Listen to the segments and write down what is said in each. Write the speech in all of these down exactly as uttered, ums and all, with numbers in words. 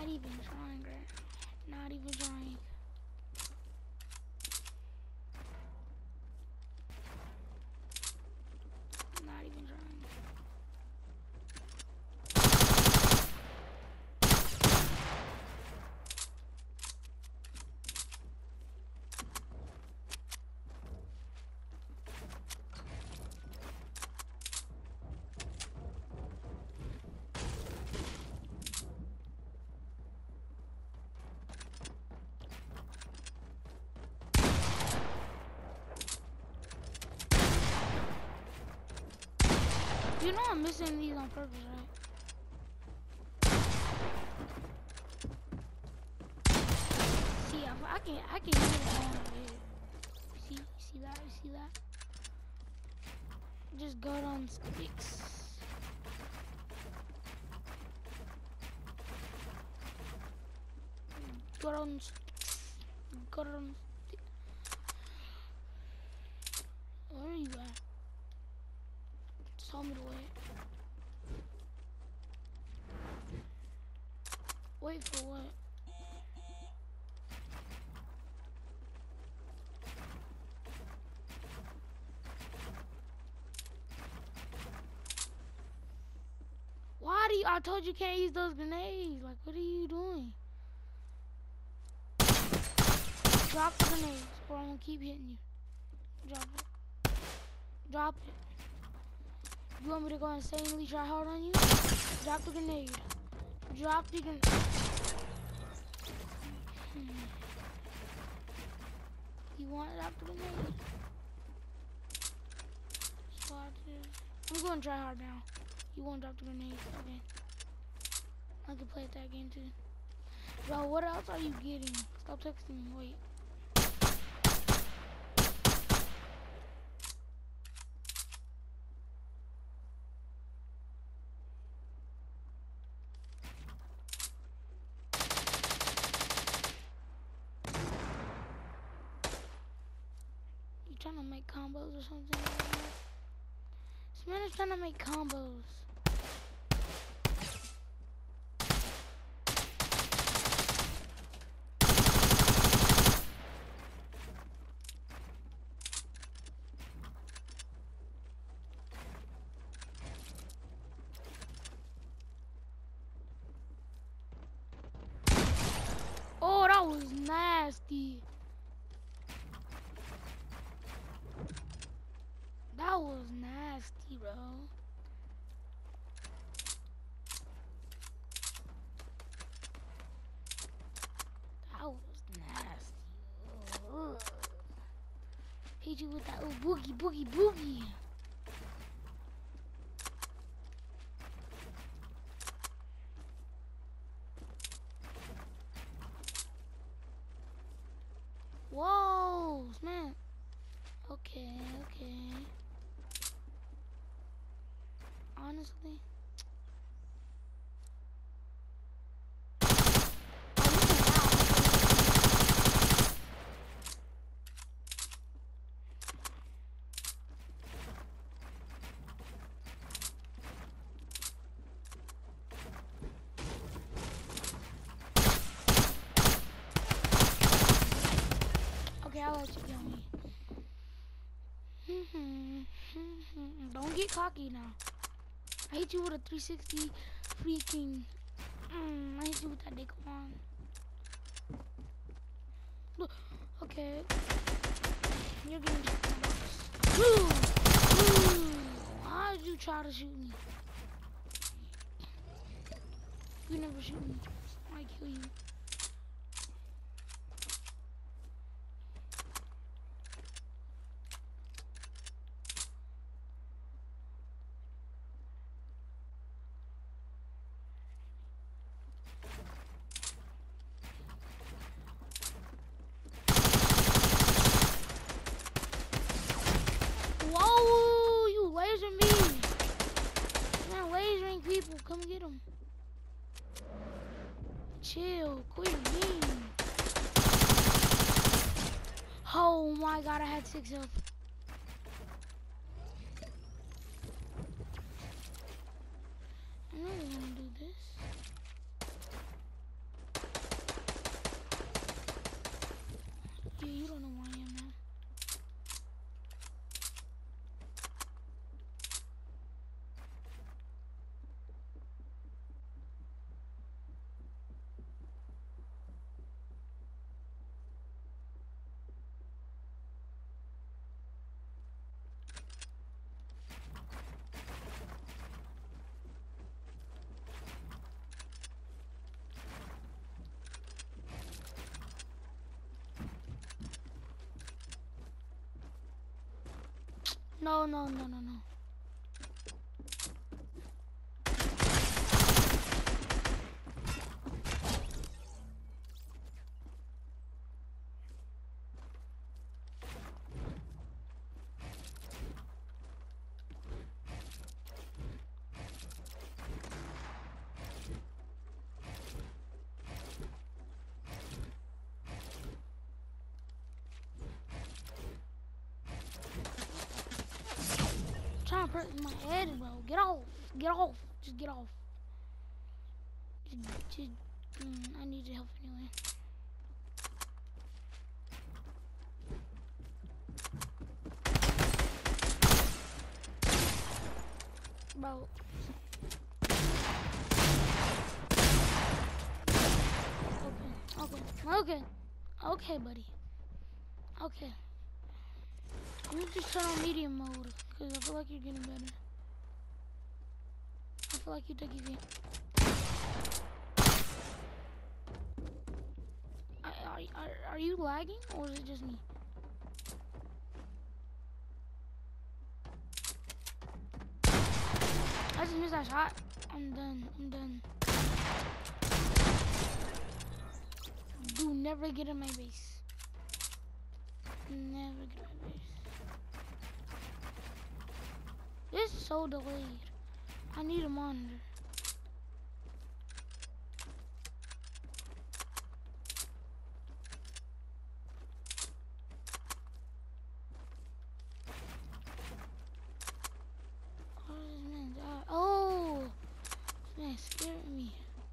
even trying, girl. Not even trying. Not even trying. You know I'm missing these on purpose, right? See, I, I can I can hear it on here. See, see that? You see that? Just go on sticks. Go on sticks. Go on sticks. Where are you at? Tell me to wait. Wait for what? Why do you? I told you can't use those grenades. Like, what are you doing? Drop the grenades, or I'm gonna keep hitting you. Drop it. Drop it. You want me to go insanely try hard on you? Drop the grenade. Drop the grenade. Hmm. You want to drop the grenade? Spot it. I'm going to try hard now. You won't drop the grenade. Okay. I can play that game too. Bro, what else are you getting? Stop texting me. Wait. Trying to make combos or something like that. This man is trying to make combos. Oh, that was nasty. That was nasty, bro. That was nasty. Ugh. Hit you with that oh, boogie, boogie, boogie. Whoa, man. Okay, okay. Honestly. Okay, I'll let you kill me. Don't get cocky now. I hit you with a three sixty freaking. Mm, I hit you with that dick on. Look, okay. You're getting shot. Why did you try to shoot me? You never shoot me. I kill you. Whoa, you laser me. Man, lasering people, come get them. Chill, quit me. Oh my god, I had six health. I know you wanna do this. No, no, no, no, no. Trying to press my head, bro. Get off. Get off. Just get off. Just, just, mm, I need your help anyway. Bro. Okay. Okay. Okay. Okay, buddy. Okay. You just turn on medium mode, because I feel like you're getting better. I feel like you think you can. Are, are, are you lagging, or is it just me? I just missed that shot. I'm done. I'm done. Do never get in my base. Never get in my base. This is so delayed. I need a monitor. Oh, this man died. Oh, this man scared me.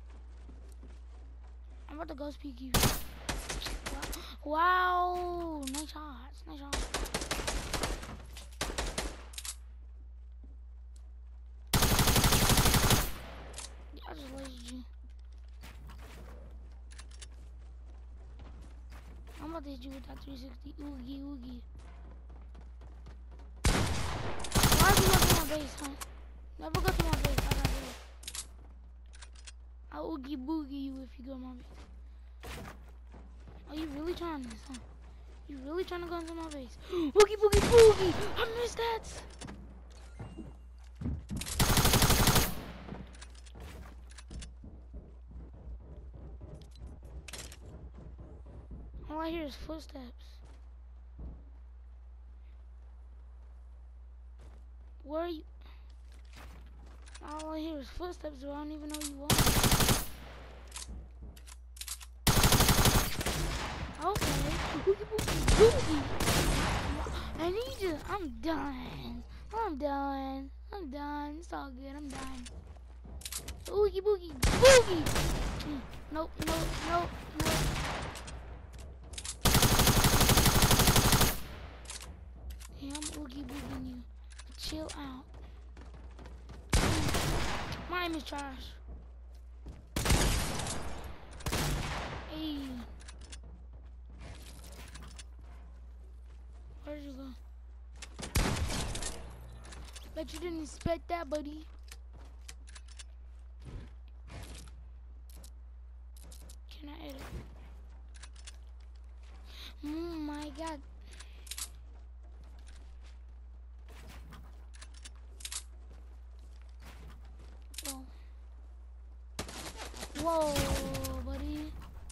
I'm about to ghost peek you. Wow, nice shots, nice shots. I just lasered you. I'm about to hit you with that three sixty. Oogie, oogie. Why did you go to my base, huh? Never go to my base. I got base. I'll oogie boogie you if you go to my base. Are you really trying this, huh? You really trying to go into my base? Oogie boogie boogie! I missed that! All I hear is footsteps. Where are you? All I hear is footsteps, so I don't even know you are. Okay. Boogie, boogie, boogie. I need you. I'm done. I'm done. I'm done. It's all good. I'm done. Boogie, boogie, boogie. Mm. Nope, nope, nope, nope. Yeah, I'm oogie boogieing you. Chill out. My name is Trash. Hey. Where'd you go? Bet you didn't expect that, buddy. Can I edit? Oh my god. Whoa, buddy.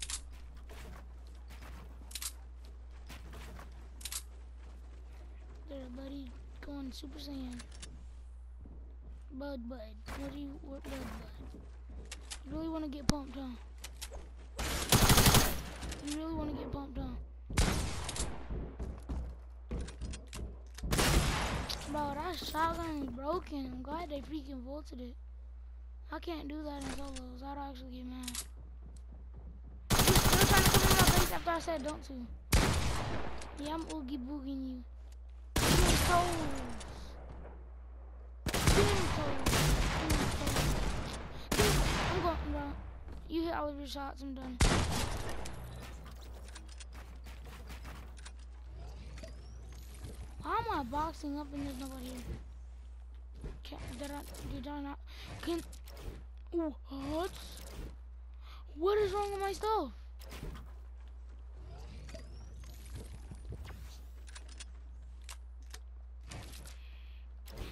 There, buddy, going Super Saiyan. Bud, bud. What do you, what, bud, bud? You really want to get pumped, huh? You really want to get pumped, huh? Bro, that shotgun is broken. I'm glad they freaking vaulted it. I can't do that in solos. I'd actually get mad. You still trying to come in my base after I said don't to. Yeah, I'm oogie boogieing you. Give me toes. Give me toes. Give me toes. Give me, I'm going, bro. You hit all of your shots. I'm done. Why am I boxing up and there's nobody here? Can't, did I, did I not? Can, what? What is wrong with my stuff?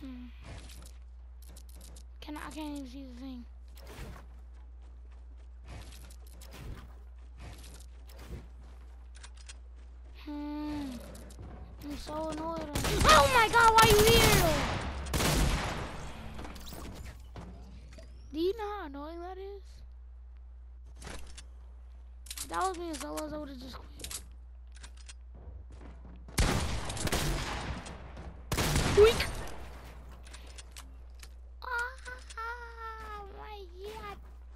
Hmm. Can I, I can't even see the thing. Hmm. I'm so annoyed. Oh my god, why you here? Do you know how annoying that is? If that was me in solos, I would have just quit. Weak. Oh my god.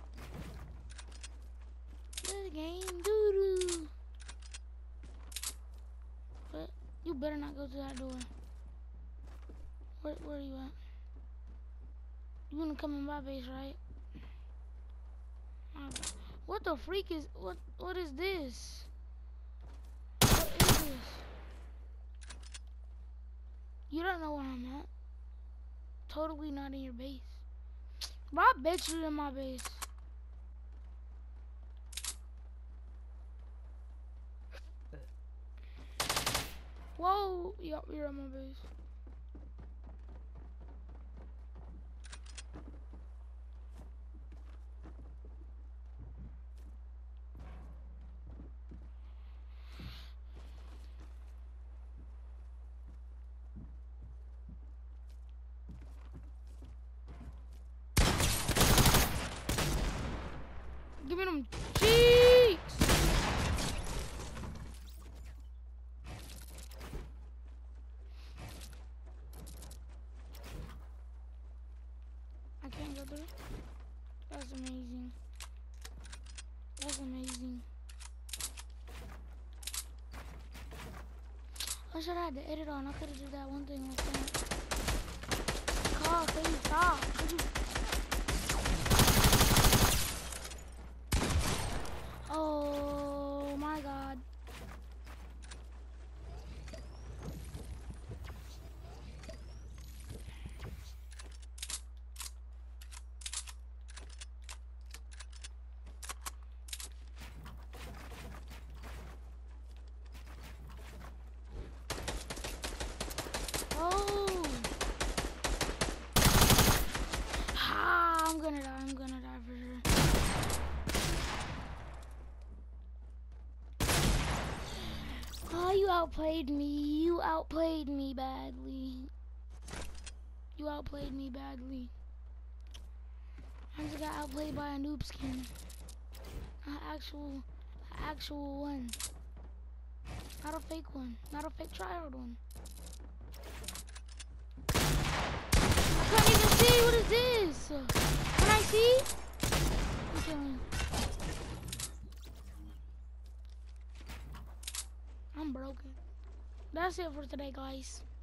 This game doo-doo. But you better not go to that door. Where, where are you at? You wanna come in my base, right? What the freak is, what, what is this? What is this? You don't know where I'm at. Totally not in your base. Bro, I bet you're in my base. Whoa, yup, you're in my base. Give me them cheeks. I can't go through. That's amazing. That's amazing. I should have had the edit on. I could have did that one thing like that. God, can you stop? Could you... Oh my god. Oh. Ah, I'm gonna die. I'm gonna die for sure. Oh, you outplayed me. You outplayed me badly. You outplayed me badly. I just got outplayed by a noob skin. An actual, an actual one. Not a fake one. Not a fake tryhard one. I can't even see. What is this? Can I see? I'm killing. I'm broken. That's it for today, guys.